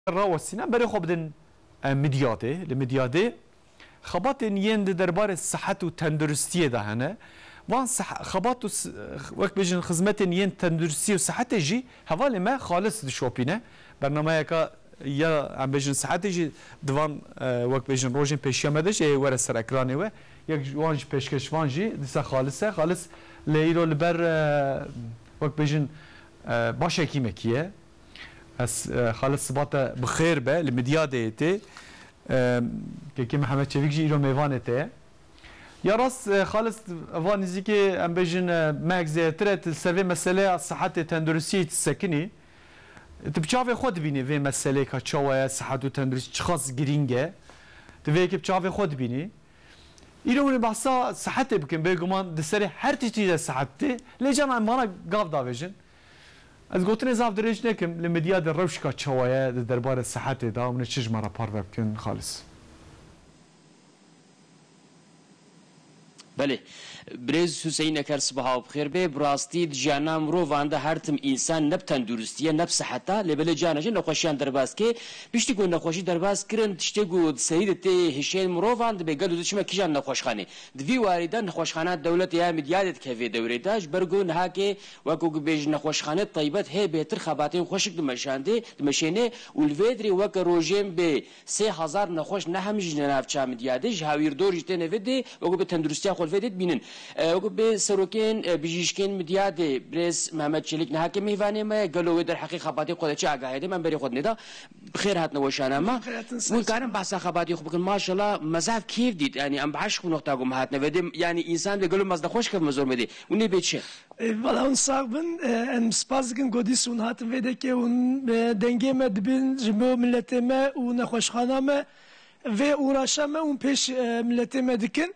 راوسینا برای خوب دن مدیاده لمدیاده خبات یند درباره صحت و تندرستی ده هنه وان خبات وقت بيجن خدمات ين تندرسي وصحة جي هوالي ما خالص شوبينه برنامج كا يا عم بيجن صحة جي دوان وقت بيجن روجين بيشيا مدش اي ورا سر اكراني و يك وانج بيشكش وانجي دسا خالص ليرو لبر وقت بيجن باش كيمكيه اس خالص باتا بخير به المدياديتي كي محمد شفيق جي رو ميفانته يا راس خالص فانيزي كي ام بيجن ماك زيترت السيرفي مساله صحه تندرسي تسكني تبچاوي خود بيني في مساله كاتشوا صحه تندرسي خاص جرينجه تبي كي بچاوي خود بيني يلو بحثا صحته بكن بيغمان دسري هر تيجي صحتي لجمع مانا قاف دافيجن از گوتن زاف درج نکم لمدیا در روش کا چوایه درباره صحت دا من چیز مرا پار بکن خالص بله برز حسین اکر صباح بخیر به براستی جانا مرو وانده هر تم انسان نب تندرستیه نب صحتا لبل جانا جن نخوشیان درباز که بیشتی گو نخوشی درباز کرن تشتی گو سید تی هشین مرو وانده به گلو دشمه کیجان نخوشخانه دوی واردن نخوشخانه دولت یا مدیادت کفی دوریداش برگو نها که وکو بیج نخوشخانه طیبت هی بهتر خباتین خوشک دمشانه ولویدری وک روجیم به 3000 نخوش نه همش نافچا مدیادش هاویر دورج تنویده وکو به تندرستی خلفیدت بینن وقت به سروکین بیشکن مدیاد برز محمد چلیک نه که میوانه ما گلوی در حقیقت خباتی خودت چه آگاهیده من بری خود ندا بخیر هات نوشانه ما ممکنه بحث خباتی خوب کن ماشاءالله مزاف کیف دید یعنی ام بعش خو نقطه گم هات نویدیم یعنی انسان به گلو مزد خوش که مزور میده اونی به چه valla on sağbın en spazgın godis un hatın ve de ki un dengeme dibin jimbo milleteme un hoşxaname ve uğraşame un peş milleteme dikin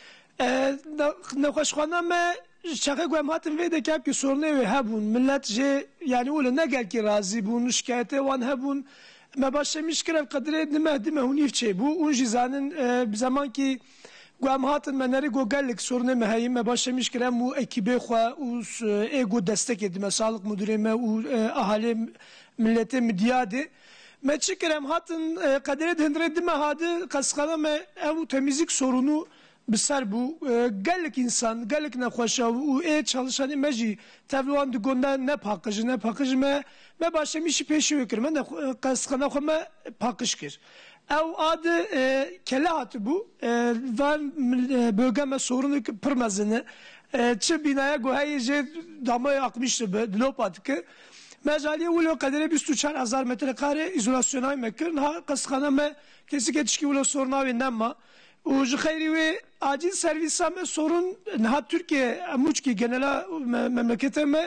نخوشخانه شقیق و هماتن ویده که که سرنه و هبون ملت جه یعنی اوله نگل که راضی بون شکایته وان هبون ما باشه میشکره قدره نمهدی مهونیف چه بو اون جیزانن بزمان که و هماتن منری گو گلک سرنه مهایی ما باشه میشکره مو اکیبه خواه و ایگو دستک edime sağlık müdürüme و ahali millete midyade ما çikerem hatın kadere dhendire dime hadi kaskana me ev temizlik sorunu بسر بو گلک انسان گلک نخوشه و çalışanı مجی تبلوان دگونده نه پاکج me باشه میشی پیشی وکر من قصخانه خو me پاکش کر او adı kele hatı bu van bölgeme sorunu pırmazını çi binaya gohayice damaya akmıştı dlopat ki mecaliye ulo kadere 24,000 metrekare izolasyonay mekir ha qasxana me kesik etişki ulo soruna ve nemma و خیلی و acil servis هم sorun نه Türkiye muçki genel memleketime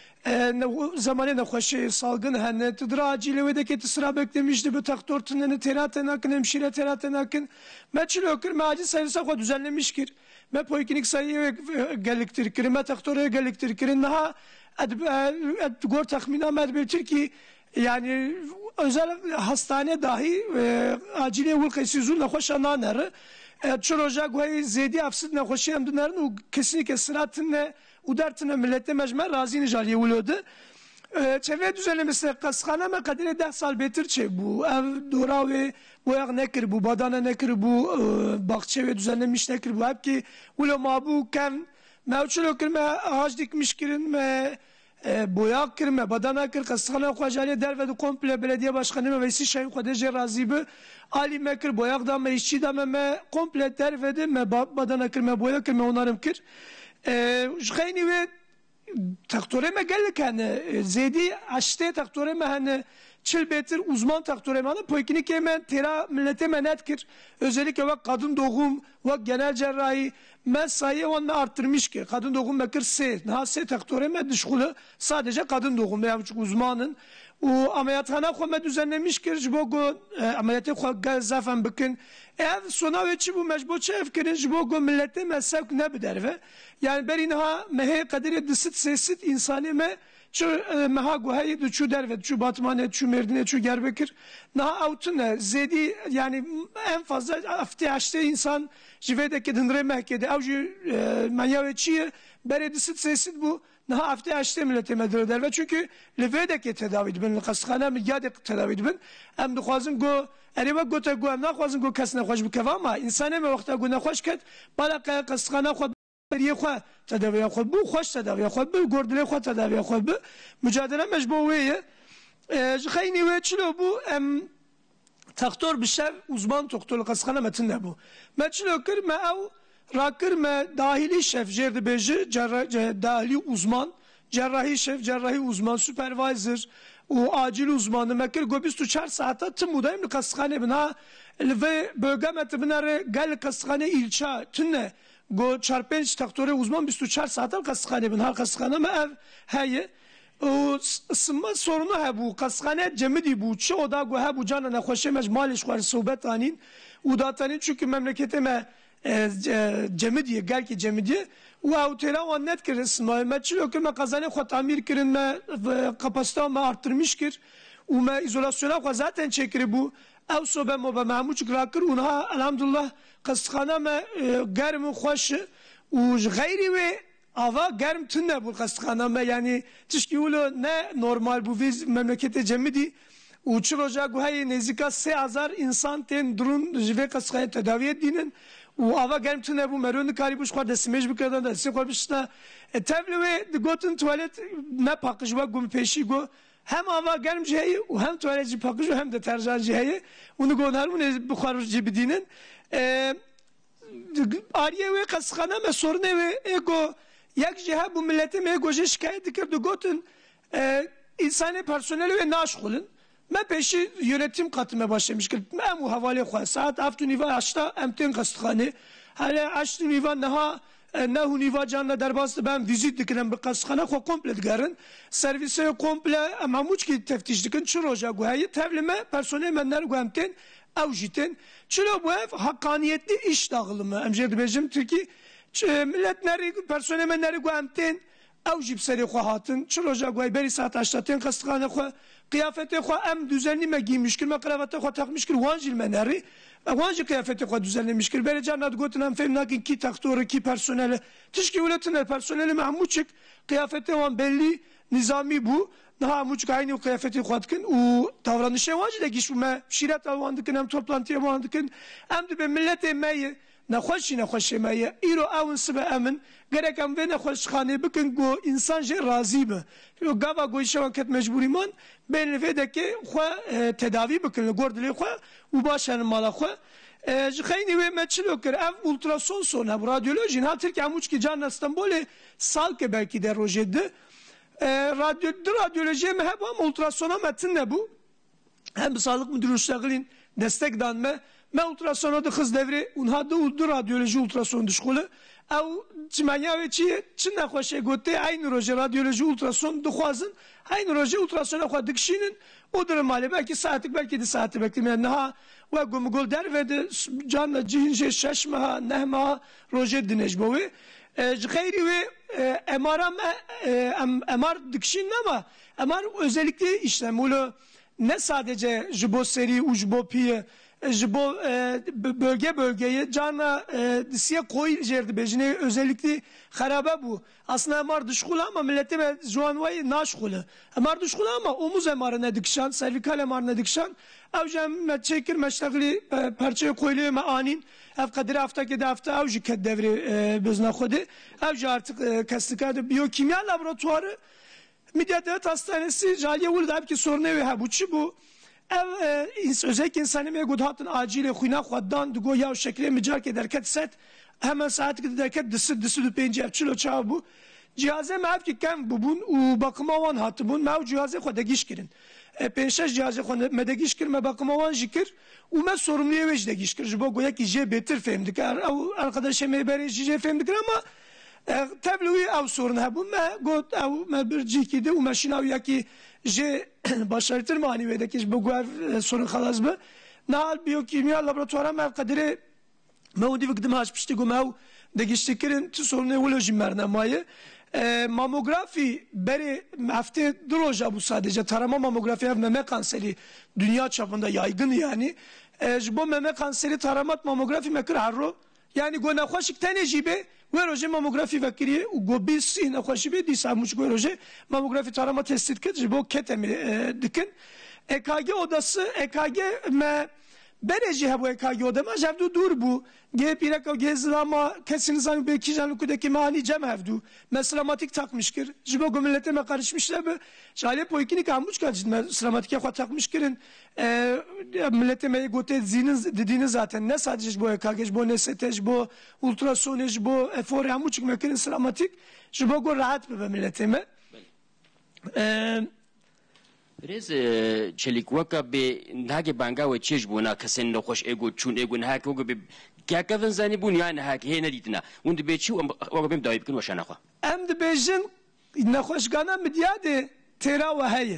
zamanı nexweşi salgın hene tedra acil ve de ki sıra beklemişti bu taktor tüneni teraten akın hemşire teraten akın meçhul okır me acil servis xo düzenlemiş kir me poliklinik sayı geliktir kir me taktora geliktir kir daha gor tahmina med Türkiye yani özel hastane dahi acile vurkayısızun nexweşa nere çoroja goy zedi afsız nexweşi hem dünlerin u kesinlikle sıratın u dertine millete mecmer razini jaliye ulodu çevre düzenlemesi kasxana me kadere 10 sal betir çe bu ev dora ve boyak nekir bu badana nekir bu bahçe ve düzenlemiş nekir bu hep ki ulo mabu kem mevçul okir me ağaç dikmiş kirin me boyak kirme badana kir kasxana xwajaliye derve komple belediye başkanı ve si şey xwedece razibi ali mekir boyak da me işçi da me komple derve de me badana kirme boyak kirme onarım kir jxeyni ve taktore me gellik hani zedi aşte taktore me hani çil betir uzman taktore me hani poikini kemen tera millete menet kir özellikle ve kadın doğum ve genel cerrahi mesai onu arttırmış ki kadın doğum mekir se nase taktore me dişkulu sadece kadın doğum yani uzmanın o ameliyathane xo düzenlemiş ki bu ameliyatı xo zafen bikin ev sona ve çi bu mecbur çev kirin bu millete mesak ne biderve yani berinha mehe kadere disit sesit insani me çu meha gohayi de çu derve çu batmane çu merdine çu gerbekir na avtune zedi yani en fazla aftiyaşte insan jivedeki dindire mehkede avcı manyaveçiye bere disit sesit bu نه هفته هشته ملت مدرد در و چونکه لفیده که تداوی دبن قصخانه میاد تداوی دبن ام دخوازن گو اریوا گو تا گو ام نخوازن گو کس نخوش بکوا ما انسان ما وقتا گو نخوش کد بالا قصخانه خود بریه خو تداوی خود بو خوش تداوی خود بو گردلی خود تداوی خود بو مجادله مجبوریه خیلی و چلو بو ام تختور بشر uzman doktor qasxana metinde bu. Meçlo kir me ev rakir me dahili şef jerdi beji dahili uzman cerrahi şef cerrahi uzman supervisor o acil uzmanı mekir go 24 saate tüm budayım qasxane bina ve bölge metibinare gel qasxane ilçe tünne go çarpenç taktori uzman 24 saate qasxane bina qasxana me ev haye o ısınma sorunu ha bu qasxane cemidi bu çi o da go ha bu cana naxoşe mec maliş xwar sohbet anin u datanin çünkü memlekete me cemidiye gel ki cemidiye u avtela o net kir ısınma meçilo ki me kazane xo tamir kirin me kapasite me arttırmış kir u me izolasyona xo zaten çekiri bu ev sobe mo be mahmuç grakir unha elhamdülillah qasxana me germ xoş u gayri ve Ava germ tünne bu qasxana yani tişki ulu ne normal bu biz memlekete cemidi uçur oca guhay nezika 3000 insan ten durun jive qasxana tedavi edinin u ava germ tünne bu merun kari bu xwar desmej bikadan da sikor bişna tevli ve gotin tuvalet ne pakış ve gum peşi go hem ava germ jiheyi hem tuvalet pakış hem de terjan jiheyi onu gonar bu ne buxar cibidinin ariye ve qasxana me sorune ve ego یک جهه bu millete me goje şikayet dikirdi gotun insani personeli ve naşgulun me peşi yönetim katime başlamış ki me havale xwa saat aftu niva açta emten qasxane hala açtu niva naha nehu niva canla derbastı ben vizit dikiren bir qasxana xwa komple digerin servise komple amamuç ki teftiş dikin çuroja guhayi tevlime personel menler guhamten evjiten çulo bu ev hakkaniyetli iş dağılımı emjedi bejim Türkiye milletleri personelmenleri guamten evjib seri xwahatın çuloja guay beri saat açtaten qasxane xwa kıyafeti xwa em düzenli me giymişkir me kravata xwa takmışkir wanjil meneri wanjil kıyafeti xwa düzenlemişkir beri canat gotunam femnakin ki taktoru ki personeli tişki uletin personeli mahmuçik kıyafeti wan belli nizami bu daha muçuk aynı kıyafeti xwatkin u davranışı wanjil gişu me şirat awandıkın em toplantıya awandıkın em de millete me نخوشی مایه ایرو اون سبه امن گرکم و نخوشخانه بکن گو انسان جه راضی به گاوا گویشان کت مجبوری من بین لفیده که خو تداوی بکن گردلی خو و باشن مالا خو خیلی و مچلو کر اف ultrason sonra bu radyoloji ha Türkiye amuç ki can İstanbul'e salke belki de rojede radyoloji hem ultrasona metin ne bu hem sağlık müdürü şaglin destek danme ما ultrasona da kız devri unha da uldu radyoloji ultrason dişkolu ev çimanya ve çin naxoşe gote aynı roje radyoloji ultrason dixwazin aynı roje ultrasona xwa dikşinin o durum mali belki saatlik belki de saati beklemeyen ha ve gumgol der ve de canla cihince şaşma nehma roje dinejbovi gayri ve MR dikşin ama MR özellikle işlem ulu ne sadece jibo seri ujbo piye jibo bölge bölgeye cana disiye koy jerdi bejine özellikle harabe bu aslında MR dışkul ama millete juanvay naşkul MR dışkul ama omuz MR'ına dikşan servikal MR'ına dikşan avcam çekir meştagli parçaya koyuluyor anin ev kadri hafta ki de hafta avcı ket devri bizna khodi avcı artık kastıkadı biyokimya laboratuvarı Milli Devlet Hastanesi Jaliye Uludab ki sorunu ve bu çi bu ev özellikle insanı me gudatın acile xuyna xwaddan dugo ya şekle micar ke derket set hemen saat ki derket dısı du penci çilo çav bu cihaze mev ki kem bubun u bakıma wan hatibun mev cihaze xwede giş kirin penşeş cihaze xwede medegiş kirme bakıma wan jikir u me sorumluye vejde giş kir jibo goya ki je betir femdik arkadaşa me beri je femdik ama تبلوی او sorun ha bu me got او me bir cikide u maşina ya ki je başarıtır maniviyedeki bu sorun xalas be nal biyokimya laboratuvarı me kadere mevdi vikdim açmıştı go mev de geçtikirin sorun neuroloji mernemayı mamografi beri hafte duroja bu sadece tarama mamografi meme kanseri dünya çapında yaygın yani bu meme kanseri taramat mamografi mekir harro yani gona xoşik tenecibe روژه ماموگرافی وکری و گوبیسی نخوشی به دیس هموش گوی روژه ماموگرافی تارما تستید کرد جبو کتمی دکن EKG odası EKG me bereci ha bu EKG odama jevdu dur bu ge piraka gezlama kesin zanı belki canlı kudaki mani cem hevdu meslamatik takmışkır jibo millete me karışmışlar bu şale poikini kamuç kaçtı meslamatik ya takmışkırın millete me gote zinin dediğini zaten ne sadece bu EKG bu NST bu ultrason bu efor hamuç mekin meslamatik jibo go rahat be millete me برز چلیکوکا به نهاجی بانگا و چیز بونا کسین نخوش ایگو چون ایگو نهاجی وقت به که کفن زنی بون یا نهاجی هی ندیدنا وند به چی وقت بیم دایب کن وشان خوا. ام دبیجن نخوش گانا مدیاده ترا و هیه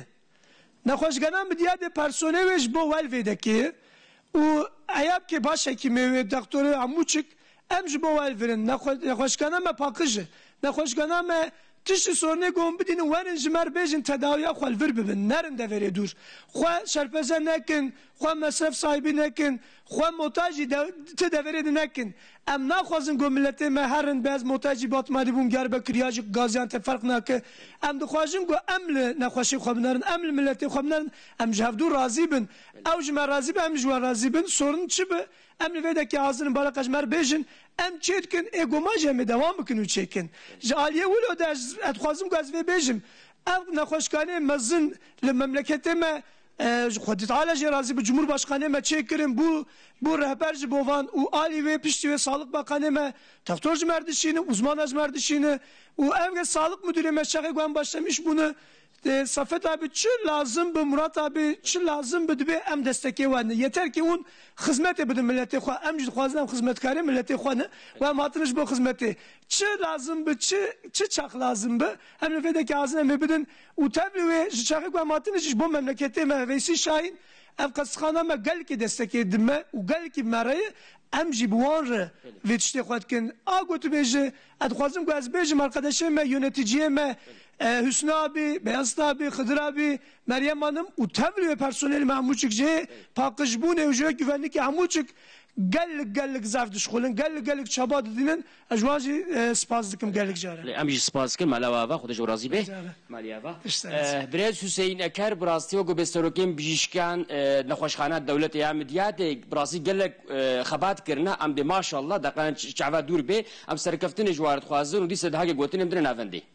نخوش گانا مدیاده پرسونویش با والفیده که و ایاب که باشه که می دکتر عموچک ام جبو والفرن نخوش گانا ما پاکیجه نخوش گانا ما تشت sorunu gom bidin warın jmer bejin tedaviye xwal vir bibin nerin de veri dur xwe şerpeze nekin xwe mesref sahibi nekin xwe motajî te deverê nekin em naxwazin ku milletê me herin bez motajî batmadî bûn gerbe kiriya jî Gaziantep ferq nake em dixwazin ku em li nexweşî xwe binerin em li milletê xwe binerin em ji hevdû razî bin ew ji me razî be em ji wan razî bin sorun çi bi em li vê dekî hazin bala qejmer bêjin em çêdikin êgomaj em ê devam bikin û çêkin ji aliyê wilo de ez dixwazim ku ez vê bêjim ev nexweşkanê mezin li memleketê me Xwedî Teala jê razî bi Cumhurbaşkanê me çêkirin bu rehber ji bo van û alî wê piştî wê Sağlık Bakanê me doktor ji mer dişîne uzman ji mer dişîne û ev Sağlık Müdürê me şexê wan başlamış bunu Safet abi çi lazım bu Murat abi çi lazım bu dibe em destekê wan yeter ki un hizmetê bidin milletê xwe em jî dixwazin em xizmetkarê milletê xwe ne ve em hatin ji bo xizmetê çi lazım bu çi çax lazım bu em li vê dekî hazin em ê bidin û tev li wê ji çaxê ku em hatin ji bo memleketê me Veysî Şahin ev qesixana me gelekî destekê dime û gelekî merayê em jî bi wan re vê tiştê xwe dikin a gotûbêje ez dixwazim ku ez bêjim arkadaşê me yöneticiyê me Hüsnü abi, Beyazıt abi, Hıdır abi, Meryem Hanım u tevli ve personeli Mahmutçuk je pakışbun evjoya güvenlik Mahmutçuk gellik zaf düşkülün gellik çaba dedinin ajwaji spas dikim gellik jare. Amji spas kim malava xuda jorazi be. Maliyava. Biraz Hüseyin Eker brastiyo go bestorokim bijişkan nexweşxana devlet ya midyat brasi gellik xabat kirna am de maşallah daqan çava dur be am serkeftin jwar xwazir u dise daha gotin emdin avandi.